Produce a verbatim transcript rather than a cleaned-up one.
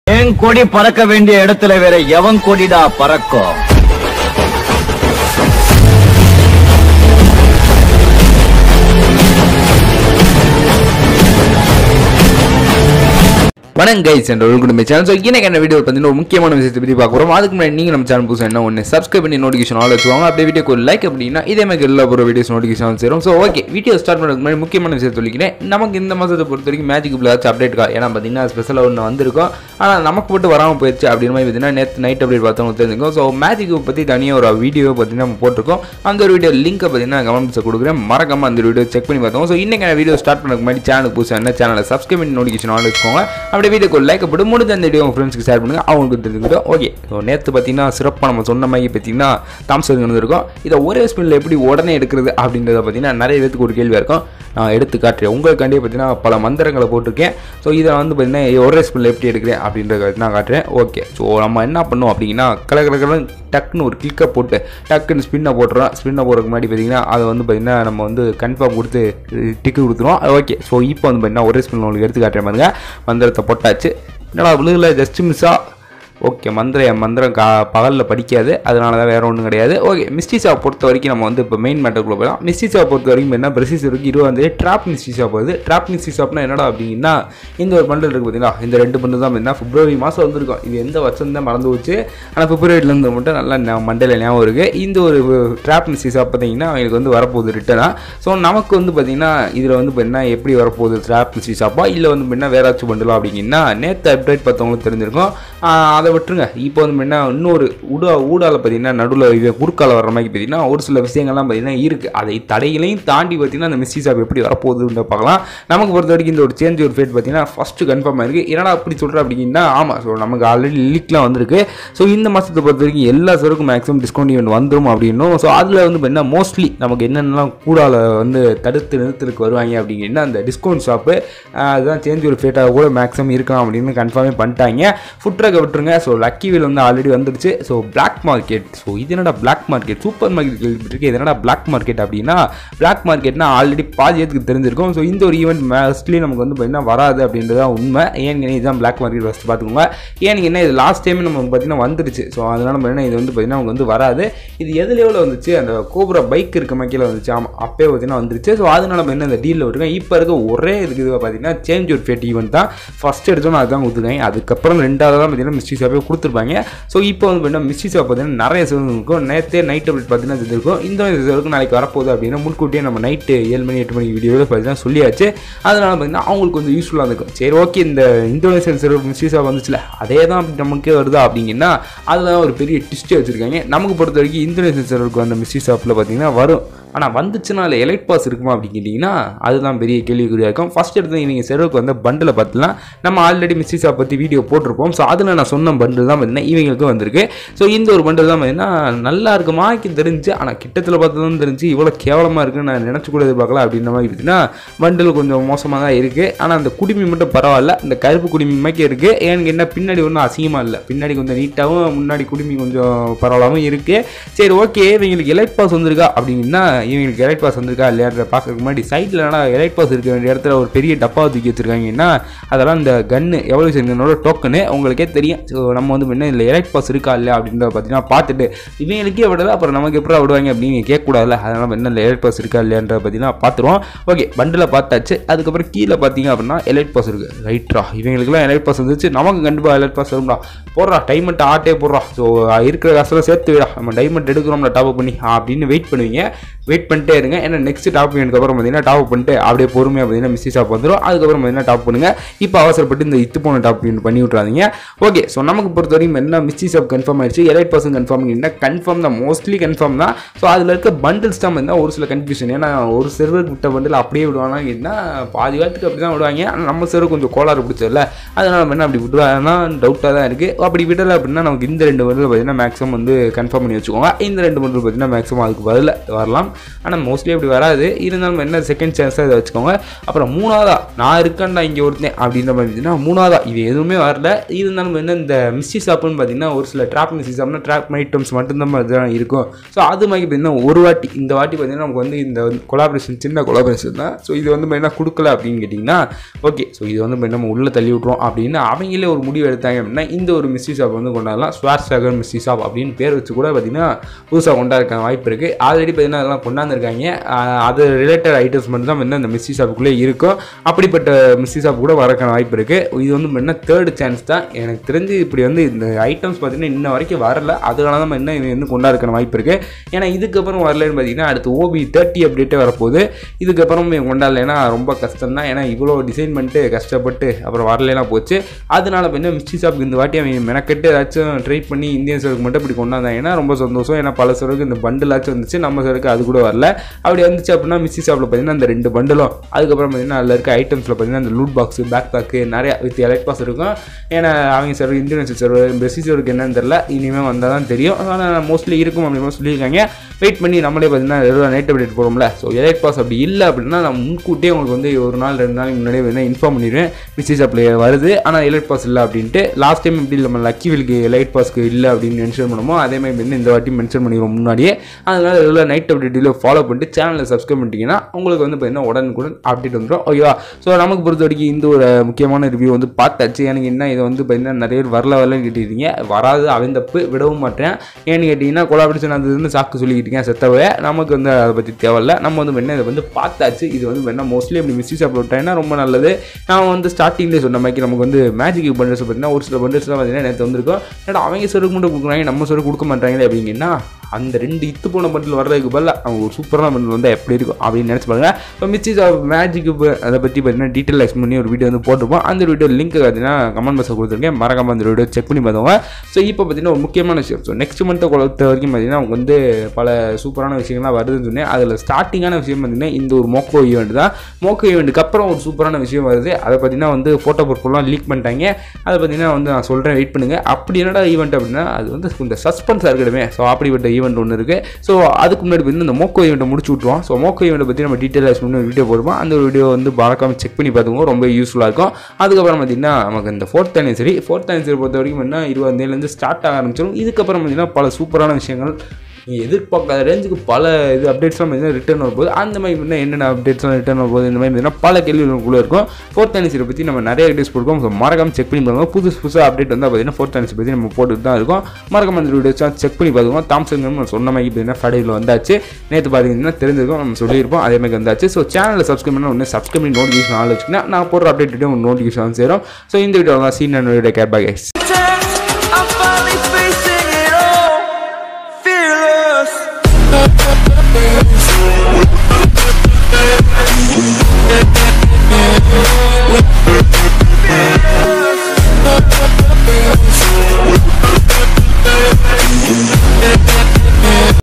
என் கொடி பறக்க வேண்டிய இடத்துல வேற எவன் கொடிடா பறக்கும்? வணக்கம் கைஸ் என்ற ஒரு குடும்ப சேனல். ஸோ இன்னைக்கு என்ன வீடியோ பார்த்தீங்கன்னா ஒரு முக்கியமான விஷயத்தை பற்றி பார்க்க போகிறோம். அதுக்கு முன்னாடி நீங்கள் நம்ம சேனல் புதுசாக என்ன ஒன்று சப்ஸ்கிரைப் பண்ணி நோட்டிஃபிகேஷன் ஆல் வச்சுவாங்க. அப்படியே வீடியோக்கு ஒரு லைக் அப்படின்னா இதே மாதிரி எல்லா ஒரு வீடியோஸ் நோட்டிஃபிகேஷன் சேரும். ஸோ ஓகே, வீடியோ ஸ்டார்ட் பண்ணுறதுக்கு முன்னாடி முக்கியமான விஷயத்தை சொல்லிக்கிறேன். நமக்கு இந்த மாதத்தை பொறுத்த வரைக்கும் மேஜிக் ஏதாச்சும் அப்டேட் இருக்கா? ஏன்னா பார்த்தீங்கன்னா ஸ்பெஷலாக ஒன்று வந்திருக்கும், ஆனால் நமக்கு மட்டும் வராமல் போயிடுச்சு அப்படின்னு மாதிரி பார்த்தீங்கன்னா நேற்று நைட் அப்டேட் பார்த்தவங்க தெரிஞ்சுக்கும். ஸோ மேஜிக் பற்றி தனியாக ஒரு வீடியோ பார்த்தீங்கன்னா நம்ம போட்டிருக்கோம். அந்த ஒரு வீடியோ லிங்க்கை பார்த்தீங்கன்னா கமெண்ட்ஸை கொடுக்குறேன், மறக்காம அந்த வீடியோ செக் பண்ணி பார்த்தோம். ஸோ இன்னைக்கு வீடியோ ஸ்டார்ட் பண்ணுறதுக்கு முன்னாடி சேனலுக்கு புதுசாக என்ன சேனலை சப்ஸ்கிரைப் பண்ணி நோட்டிஃபிகேஷன் ஆல் வச்சுக்கோங்க. அப்படியே வீடியோக்கு லைக் போட்டு முடிஞ்ச அந்த வீடியோ உங்கள் ஃப்ரெண்ட்ஸ்க்கு ஷேர் பண்ணுங்கள், அவங்களுக்கு தெரிஞ்சுக்கிட்டோம். ஓகே, ஸோ நேற்று பார்த்தீங்கன்னா சிறப்பாக நம்ம சொன்ன மாதிரி பார்த்தீங்கன்னா தாம்சன் இருந்திருக்கும். இதை ஒரே ஸ்பின்னில் எப்படி உடனே எடுக்கிறது அப்படின்றத பார்த்தீங்கன்னா நிறைய பேருக்கு ஒரு கேள்வியாக இருக்கும். நான் எடுத்து காட்டுறேன் உங்களுக்காண்டியே பார்த்தீங்கன்னா பல மந்திரங்களை போட்டிருக்கேன். ஸோ இதை வந்து பார்த்தீங்கன்னா ஒரே ஸ்பின்னில் எப்படி எடுக்கிறேன் அப்படின்றத நான் காட்டுறேன். ஓகே, ஸோ நம்ம என்ன பண்ணோம் அப்படின்னா கலக்கலக்கல டக்குன்னு ஒரு கிளிக்கை போட்டு டக்குன்னு ஸ்பின்னை போட்டுறோம். ஸ்பின்னை போடுறதுக்கு முன்னாடி பார்த்தீங்கன்னா அதை வந்து பார்த்தீங்கன்னா நம்ம வந்து கன்ஃபார்ம் கொடுத்து டிக்கு கொடுத்துருவோம். ஓகே, ஸோ இப்போ வந்து பார்த்தீங்கன்னா ஒரே ஸ்பின்னில் உங்களுக்கு எடுத்து காட்டுறேன் பாருங்க. மந்திரத்தை போட்டாச்சு. என்னடா விழுகல, ஜஸ்ட் மிஸ்ஸா. ஓகே, மந்திரம் என் மந்திரம் கா பகலில் படிக்காது, அதனால தான் வேறு ஒன்றும் கிடையாது. ஓகே, மிஸ்டி ஷாப் பொறுத்த வரைக்கும் நம்ம வந்து இப்போ மெயின் மேட்டருக்குள்ளே போயிடலாம். மிஸ்டி ஷாப் பொறுத்த வரைக்கும் என்ன பிரசிஸ் இருக்குது இருபது ட்ராப் மிஸ்டி ஷாப் வருது. ட்ராப் மிஸ்டி ஷாப்னா என்னடா அப்படின்னா இந்த ஒரு பண்டில் இருக்குது பார்த்தீங்களா, இந்த ரெண்டு பண்டில் தான் பார்த்தீங்கன்னா பிப்ரவரி மாதம் வந்திருக்கும். இது எந்த வருஷம் தான் மறந்து போச்சு, ஆனால் பிப்ரவரியிலேருந்து மட்டும் நல்லா மண்டல ஞாபகம் இருக்குது. இந்த ஒரு ட்ராப் மிஸ்டி ஷாப் பார்த்தீங்கன்னா அவங்களுக்கு வந்து வரப்போகுது ரிட்டனாக. ஸோ நமக்கு வந்து பார்த்தீங்கன்னா இதில் வந்து பார்த்தீங்கன்னா எப்படி வரப்போகுது ட்ராப் மிஸ்டி ஷாப்பா இல்லை வந்து பார்த்தீங்கன்னா வேறாச்சும் பண்டிலா அப்படிங்கன்னா நேற்று அப்டேட் பார்த்தவங்களுக்கு தெரிஞ்சிருக்கும். அதை விட்டுருங்க. இப்போ வந்து என்ன இன்னொரு ஊடா ஊடால பார்த்தீங்கன்னா நடுவில் குறுக்கால வர மாதிரி பார்த்தீங்கன்னா ஒரு சில விஷயங்கள்லாம் பார்த்தீங்கன்னா இருக்குது. அதை தடைகளையும் தாண்டி பார்த்தீங்கன்னா அந்த மிஸ்டி ஷாப் எப்படி வரப்போகுதுன்னு பார்க்கலாம். நமக்கு பொறுத்த வரைக்கும் இந்த ஒரு சேஞ்ச் ஒரு ஃபேட் பார்த்தீங்கன்னா ஃபஸ்ட்டு கன்ஃபார்ம் ஆயிருக்கு. என்னடா அப்படி சொல்கிறேன் அப்படின்னா ஆமாம், ஸோ நமக்கு ஆல்ரெடி லீக்லாம் வந்திருக்கு. ஸோ இந்த மாதத்தை பொறுத்த வரைக்கும் எல்லா சருக்கும் மேக்ஸிமம் டிஸ்கவுண்ட் ஈவெண்ட் வந்துடும் அப்படின்னும். ஸோ அதில் வந்து பார்த்தீங்கன்னா மோஸ்ட்லி நமக்கு என்னென்னலாம் கூடால வந்து தடுத்து நிறுத்தலுக்கு வருவாங்க அப்படிங்கன்னா அந்த டிஸ்கவுண்ட் ஷாப்பு அதுதான் சேஞ்ச் ஒரு ஃபேட்டாக கூட மேக்ஸிமம் இருக்கலாம் அப்படின்னு கன்ஃபார்மே பண்ணிட்டாங்க. ஃபுட்ரக்கை விட்டுருங்க. ஸோ லக்கி வீல் வந்து ஆல்ரெடி வந்துடுச்சு. ஸோ பிளாக் மார்க்கெட், ஸோ இது என்னடா பிளாக் மார்க்கெட், சூப்பர் மார்க்கெட் கேள்விப்பட்டிருக்கு. இது என்னடா பிளாக் மார்க்கெட் அப்படின்னா பிளாக் மார்க்கெட்னா ஆல்ரெடி பாதியத்துக்கு தெரிஞ்சிருக்கும். ஸோ இந்த ஒரு ஈவெண்ட் மோஸ்ட்லி நமக்கு வந்து பார்த்தீங்கன்னா வராது அப்படின்றது தான் உண்மை. ஏன்னு இதுதான் பிளாக் மார்க்கெட் ஃபஸ்ட்டு பார்த்துக்கோங்க. ஏன்னு என்ன இது லாஸ்ட் டைம் நம்ம பார்த்தீங்கன்னா வந்துடுச்சு. ஸோ அதனால பார்த்தீங்கன்னா இது வந்து பார்த்தீங்கன்னா அவங்க வந்து வராது. இது எது லெவலில் வந்துச்சு, அந்த கோப்ரா பைக் இருக்க மக்கள் வந்துச்சு. ஆமாம், அப்பயே பார்த்தீங்கன்னா வந்துருச்சு. ஸோ அதனால நம்ம என்ன இந்த டீலில் விட்டுருக்கேன். இப்போ இருக்க ஒரே இதுக்கு இது பார்த்தீங்கன்னா சேஞ்ச் ஒரு ஃபேட் ஈவெண்ட் தான் ஃபஸ்ட் எடுத்தோன்னு அதுதான் கொடுத்துருக்காங்க. அதுக்கப்புறம் ரெண்டாவது தான் பார்த்தீங்கன்னா மிஸ்டி ஷாப்பே கொடுத்துருப்பாங்க. ஸோ இப்போ வந்து பார்த்தீங்கன்னா மிஸ்டி ஷாப் பார்த்தீங்கன்னா நிறைய சேவல் இருக்கும். நேற்றே நைட் அப்டேட் பார்த்தீங்கன்னா இருக்கும். இந்த சேவலுக்கு நாளைக்கு வரப்போகுது அப்படின்னா முன்கூட்டியே நம்ம நைட்டு ஏழு மணி எட்டு மணி வீடியோவில் பார்த்தீங்கன்னா சொல்லியாச்சு. அதனால பார்த்தீங்கன்னா அவங்களுக்கு கொஞ்சம் யூஸ்ஃபுல்லாக இருக்கும். சரி ஓகே, இந்த இந்தோனேஷியன் சர்வர் மிஸ்டி ஷாப் வந்துச்சுல அதே தான் நமக்கே வருதா அப்படிங்கன்னா அதுதான் ஒரு பெரிய டிஸ்டே வச்சுருக்காங்க. நமக்கு பொறுத்த வரைக்கும் இந்தோனேஷியன் சர்வருக்கு வந்த மிஸ்டி ஷாப்பில் பார்த்தீங்கன்னா வரும். ஆனால் வந்துச்சுன்னா அதில் எலைட் பாஸ் இருக்குமா அப்படின்னு கேட்டிங்கன்னா அதுதான் பெரிய கேள்விக்குறியாக இருக்கும். ஃபஸ்ட் எடுத்து நீங்கள் செர்வருக்கு வந்து பண்டில் பார்த்துலாம் நம்ம ஆல்ரெடி மிஸ்டி ஷாப் பற்றி வீடியோ போட்டிருப்போம். ஸோ அதில் நான் சொன்ன பண்டில் தான் பார்த்தீங்கன்னா இவங்களுக்கு வந்திருக்கு. ஸோ இந்த ஒரு பண்டில் தான் பார்த்தீங்கன்னா நல்லா இருக்குமாக்கி தெரிஞ்சு, ஆனால் கிட்டத்தில் பார்த்து தான் தெரிஞ்சு இவ்வளோ கேவலமாக இருக்குன்னு நான் நினச்சி கூட எதிர்பார்க்கலாம் அப்படின்ற மாதிரி பார்த்தீங்கன்னா பண்டில் கொஞ்சம் மோசமாக தான் இருக்குது. ஆனால் அந்த குடிமி மட்டும் பரவாயில்ல, இந்த கருப்பு குடிமி மாதிரி இருக்குது. எனக்கு என்ன பின்னாடி ஒன்றும் அசிங்கமாக இல்லை, பின்னாடி கொஞ்சம் நீட்டாகவும் முன்னாடி குடிமி கொஞ்சம் பரவாயில்லாமல் இருக்குது. சரி ஓகே, இவங்களுக்கு எலைட் பாஸ் வந்திருக்கா அப்படின்னா இவங்களுக்கு எலைட் பாஸ் வந்திருக்கா இல்லையான்ற பார்க்கறதுக்கு முன்னாடி சைட்டில் என்னடா எலைட் பாஸ் இருக்க வேண்டிய இடத்துல ஒரு பெரிய டப்பாவை தூக்கி வச்சுருக்காங்கன்னா அதெல்லாம் இந்த கன்னு எவல்யூஷன் கன்னோட டோக்கனு உங்களுக்கே தெரியும். ஸோ நம்ம வந்து என்ன இல்லை எலைட் பாஸ் இருக்கா இல்லையா அப்படின்றத பார்த்தீங்கன்னா பார்த்துட்டு இவங்களுக்கே விடலை, அப்புறம் நமக்கு எப்படி விடுவாங்க அப்படின்னு கேட்கக்கூடாதுல. அதனால் என்ன இல்லை எலைட் பாஸ் இருக்கா இல்லையான்றத பார்த்தீங்கன்னா பார்த்துருவோம். ஓகே, பண்டில் பார்த்தாச்சு. அதுக்கப்புறம் கீழே பார்த்தீங்க அப்படின்னா எலைட் பாஸ் இருக்குது. ரைட்ரா, இவங்களுக்குலாம் எலைட் பாஸ் வந்துச்சு, நமக்கு கண்டிப்பாக எலைட் பாஸ் வரும்டா. போடுறா டைமண்ட் ஆட்டே போடுறா. ஸோ இருக்கிற காசெல்லாம் சேர்த்து விடா, நம்ம டைமண்ட் எடுக்கிறோம்ல டாப் பண்ணி அப்படின்னு வெயிட் பண்ணுவீங்க. வெயிட் பண்ணிட்டே இருங்க. ஏன்னா நெக்ஸ்ட் டாப் பண்ணதுக்கப்புறம் பார்த்தீங்கன்னா டாப் பண்ணிட்டு அப்படியே பொறுமையாக பார்த்தீங்கன்னா மிஸ்டி ஷாப் வந்துடும். அதுக்கப்புறம் பார்த்தீங்கன்னா டாப் பண்ணுங்கள். இப்போ அவசரப்பட்டு இந்த இத்து போன டாப் பண்ணி விட்றாதீங்க. ஓகே, ஸோ நமக்கு பொறுத்த வரைக்கும் என்ன மிஸ்டி ஷாப் கன்ஃபார்ம் ஆயிடுச்சு. எலைட் பர்சன் கன்ஃபார்ம் பண்ணிங்கன்னா கன்ஃபார்ம் தான், மோஸ்ட்லி கன்ஃபார்ம் தான். ஸோ அதில் இருக்க பண்டில்ஸ் தான் இருந்தால் ஒரு சில கன்ஃபியூஷன். ஏன்னா ஒரு செர்வருக்கு விட்ட பண்டில் அப்படியே விடுவாங்க என்ன பாதி காலத்துக்கு அப்படி தான் விடுவாங்க. ஆனால் நம்ம செர்வர் கொஞ்சம் கோளாறு பிடிச்சதில்ல, அதனால் நம்ம என்ன அப்படி விடுவாங்கன்னா டவுட்டாக தான் இருக்குது. அப்படி விடலை அப்படின்னா நமக்கு இந்த ரெண்டு பண்டில் பார்த்தீங்கன்னா மேக்ஸிமம் வந்து கன்ஃபார்ம் பண்ணி வச்சுக்கோங்க. இந்த ரெண்டு பண்டில் பார்த்தீங்கன்னா மேக்ஸிமம் அதுக்கு பதில் வரலாம். ஆனால் மோஸ்ட்லி அப்படி வராது. இருந்தாலும் என்ன செகண்ட் சான்ஸாக இதை வச்சுக்கோங்க. அப்புறம் மூணாவதா நான் இருக்கேன்டா இங்கே ஒருத்தேன் அப்படின்ற மாதிரி இருந்துச்சுன்னா மூணாவதா இது எதுவுமே வரல. இருந்தாலும் என்ன இந்த மிஸ்டி ஷாப்புன்னு பார்த்தீங்கன்னா ஒரு சில ட்ராப் மிஸ்டி ஷாப்னா ட்ராப் ஐட்டம்ஸ் மட்டும்தான் தான் இருக்கும். ஸோ அது மாதிரி பார்த்தீங்கன்னா ஒரு வாட்டி இந்த வாட்டி பார்த்தீங்கன்னா நமக்கு வந்து இந்த கொலாபரேஷன் சின்ன கொலாபரேஷன் தான். ஸோ இது வந்து என்ன கொடுக்கல அப்படின்னு கேட்டிங்கன்னா ஓகே ஸோ இது வந்து நம்ம உள்ளே தள்ளி விட்ருவோம் அப்படின்னு அவங்களே ஒரு முடிவு எடுத்தாங்க அப்படின்னா இந்த ஒரு மிஸ்டி ஷாப் வந்து கொண்டாடலாம். ஸ்வார் ஸ்டாகர் மிஸ்டி ஷாப் அப்படின்னு பேர் வச்சு கூட பார்த்தீங்கன்னா புதுசாக கொண்டாடுற வாய்ப்பு இருக்குது. ஆல்ரெடி பார்த்தீங்கன்னா அதெல்லாம் கொண்டாந்துருக்காங்க. அது ரிலேட்டட் ஐட்டம்ஸ் மட்டும் தான் வந்து அந்த மிஸ்டி ஷாப்புக்குள்ளே இருக்கும். அப்படிப்பட்ட மிஸ்டி ஷாப் கூட வரக்கான வாய்ப்பு இருக்குது. இது வந்து என்ன தேர்ட் சான்ஸ் தான் எனக்கு தெரிஞ்சு. இப்படி வந்து இந்த ஐட்டம்ஸ் பார்த்தீங்கன்னா இன்ன வரைக்கும் வரல. அதனால தான் என்ன இது வந்து கொண்டாடுற வாய்ப்பு இருக்குது. ஏன்னா இதுக்கப்புறம் வரலன்னு பார்த்தீங்கன்னா அடுத்து ஓபி தேர்ட்டி அப்டேட்டே வரப்போகுது. இதுக்கப்புறம் கொண்டாடலைன்னா ரொம்ப கஷ்டம் தான். ஏன்னா இவ்வளோ டிசைன் பண்ணிட்டு கஷ்டப்பட்டு அப்புறம் வரலாம் போச்சு. அதனால என்ன மிஸ்டி ஷாப்புக்கு இந்த வாட்டி அவங்க மெனக்கெட்டு ஏதாச்சும் ட்ரை பண்ணி இந்தியன் சருக்கு மட்டும் இப்படி கொண்டாந்தாங்கன்னா ரொம்ப சந்தோஷம். ஏன்னா பல சருக்கு இந்த பண்டிலாச்சும் வந்துச்சு, நம்ம சருக்கு அது கூட வரல. அப்படி வந்துச்சு அப்படின்னா மிஸ்டி ஷாப்பில் பார்த்தீங்கன்னா அந்த ரெண்டு பண்டிலும் அதுக்கப்புறம் பார்த்தீங்கன்னா அதில் இருக்க ஐட்டம்ஸில் பார்த்தீங்கன்னா அந்த லூட் பாக்ஸு பேக் பேக்கு நிறையா வித் எலக்ட் பாஸ் இருக்கும். ஏன்னா அவங்க சர்வர் இந்தியன் சர்வர் மெஸ்ஸி சருக்கு என்னன்னு தெரியல, இனிமேல் வந்தால் தான் தெரியும். ஆனால் மோஸ்ட்லி இருக்கும் அப்படின்னு சொல்லியிருக்காங்க. வெயிட் பண்ணி நம்மளே பார்த்தீங்கன்னா நைட் அப்டேட் போடுறோம்ல. ஸோ எலைட் பாஸ் அப்படி இல்லை அப்படின்னா நான் முன்கூட்டியே உங்களுக்கு வந்து ஒரு நாள் ரெண்டு நாளைக்கு முன்னாடியே வந்து இன்ஃபார்ம் பண்ணிடுவேன் மிஸ்டி ஷாப்பில் வருது ஆனால் எலைட் பாஸ் இல்லை அப்படின்ட்டு. லாஸ்ட் டைம் எப்படி நம்ம லக்கி வில்க்கு எலைட் பாஸ்க்கு இல்லை அப்படின்னு மென்ஷன் பண்ணுமோ அதே மாதிரி வந்து இந்த வாட்டி மென்ஷன் பண்ணிடுவோம் முன்னாடியே. அதனால இதில் நைட் அப்டேட்டில் ஃபாலோ பண்ணிட்டு சேனலில் சப்ஸ்கிரைப் பண்ணிட்டீங்கன்னா உங்களுக்கு வந்து பார்த்தீங்கன்னா உடனுக்குடன் அப்டேட் வந்துடும். ஓகேவா? ஸோ நமக்கு பொறுத்த வரைக்கும் இந்த ஒரு முக்கியமான ரிவ்யூ வந்து பார்த்தாச்சு. எனக்கு என்ன இதை வந்து பார்த்தீங்கன்னா நிறைய பேர் வரல வரலன்னு கேட்டிருக்கீங்க. வராது அவன் தப்பு விடவும் மாட்டேன். ஏன்னு கேட்டிங்கன்னா கொலாபரேஷன் அது வந்து சாக்கு சொல்லிக்கிட்டு செத்தவை நமக்கு வந்து அதை பற்றி தேவையில்ல. நம்ம வந்து என்ன இதை வந்து பார்த்தாச்சு. இது வந்து என்ன மோஸ்ட்லி அப்படி மிஸ்டி ஷாப்பில் விட்டாங்கன்னா ரொம்ப நல்லது. நான் வந்து ஸ்டார்டிங்லேயே சொன்ன மாதிரி நமக்கு வந்து மேஜிக் பண்டல்ஸ் பார்த்தீங்கன்னா ஒரு சில பண்டல்ஸ்லாம் பார்த்தீங்கன்னா நேற்று வந்திருக்கும். ஏன்னா அவங்க சருக்கு மட்டும் கொடுக்குறாங்க, நம்ம சருக்கு கொடுக்க மாட்டாங்களே அப்படிங்கன்னா அந்த ரெண்டு இத்து போன பண்டில் வர்றதுக்கு பதில் அவங்க ஒரு சூப்பரான பண்டில் வந்து எப்படி இருக்கும் அப்படின்னு நினச்சி பாருங்க. இப்போ மிஸ்டி ஷாப் மேஜிக் அதை பற்றி பார்த்தீங்கன்னா டீட்டெயில் எக்ஸ்பிளைன் பண்ணி ஒரு வீடியோ வந்து போட்டிருப்போம். அந்த வீடியோ லிங்க் பார்த்தீங்கன்னா கமெண்ட் பாக்ஸில் கொடுத்துருக்கேன். மறக்காம அந்த வீடியோ செக் பண்ணி பார்த்தவங்க. ஸோ இப்போ பார்த்தீங்கன்னா ஒரு முக்கியமான விஷயம். ஸோ நெக்ஸ்ட் மந்த்தை கொடுத்த வரைக்கும் பார்த்தீங்கன்னா அவங்க வந்து பல சூப்பரான விஷயங்கள்லாம் வருதுன்னு சொன்னேன். அதில் ஸ்டார்டிங்கான விஷயம் பார்த்தீங்கன்னா இந்த ஒரு மோக்கோ ஈவெண்ட் தான். மோக்கோ ஈவெண்ட்டுக்கு அப்புறம் ஒரு சூப்பரான விஷயம் வருது. அதை பார்த்தீங்கன்னா வந்து ஃபோட்டோ பொருட்கள்லாம் லீக் பண்ணிட்டாங்க. அதை பார்த்தீங்கன்னா வந்து நான் சொல்கிறேன், வெயிட் பண்ணுங்கள். அப்படி என்னடா ஈவெண்ட் அப்படின்னா அது வந்து இந்த சஸ்பென்ஸாக இருக்கணுமே. ஸோ அப்படிப்பட்ட ஈவெண்ட் ஒன்று இருக்குது. ஸோ அதுக்கு முன்னாடி வந்து இந்த மோக்கோ ஈவெண்ட்டை முடிச்சு விட்ருவோம். ஸோ மோக்கோ ஈவெண்ட்டை பற்றி நம்ம டீட்டெயிலாக பண்ணி வீடியோ போடுவோம். அந்த வீடியோ வந்து மறக்காமல் செக் பண்ணி பார்த்துக்கோங்க, ரொம்ப யூஸ்ஃபுல்லாக இருக்கும். அதுக்கப்புறம் பார்த்தீங்கன்னா நமக்கு இந்த ஃபோர்த் ஆனிவர்சரி ஃபோர்த் ஆனிவர்சரி பொறுத்த வரைக்கும் என்ன இருபதாம் தேதியிலேருந்து ஸ்டார்ட் ஆக ஆரம்பிச்சிடும். இதுக்கப்புறம் பார்த்தீங்கன்னா பல சூப்பரான விஷயங்கள் நீங்கள் எதிர்பார்க்காத ரேஞ்சுக்கு பல இது அப்டேட்ஸ்லாம் பார்த்தீங்கன்னா ரிட்டர்ன் வரும்போது அந்த மாதிரி பார்த்தீங்கன்னா என்னென்ன அப்டேட்ஸ்லாம் ரிட்டர்ன் வரும்போது இந்த மாதிரி பார்த்தீங்கன்னா பல கேள்விகளுக்குள்ளே இருக்கும். ஃபோர்த் ஆனிவர்சரி பற்றி நம்ம நிறைய வீடியோஸ் போடுவோம். ஸோ மறக்காமல் செக் பண்ணி பாருங்க. புதுசு புதுசாக அப்டேட் வந்தால் பார்த்தீங்கன்னா ஃபோர்த் ஆனிவர்சரி பற்றி நம்ம போட்டுட்டு தான் இருக்கும். மறக்காம அந்த வீடியோஸ்லாம் செக் பண்ணி பார்த்துக்கோங்க. தாம்சன் நம்ம சொன்ன மாதிரி பார்த்தீங்கன்னா ஃபடையில் வந்தாச்சு. நேற்று பார்த்தீங்கன்னா தெரிஞ்சிருக்கும், நம்ம சொல்லியிருப்போம், அதே மாதிரி வந்தாச்சு. ஸோ சேனலில் சப்ஸ்கிரைப் பண்ணால் ஒன்று சப்ஸ்கிரைப் பண்ணி நோட்டிஃபிகேஷன் ஆள் வச்சுக்கினா நான் போடுற அப்டேட் வீடியோ உங்களுக்கு நோட்டிஃபிகேஷன் சேரும். ஸோ இந்த வீடியோ தான் seen and video care bye guys. We'll be right back.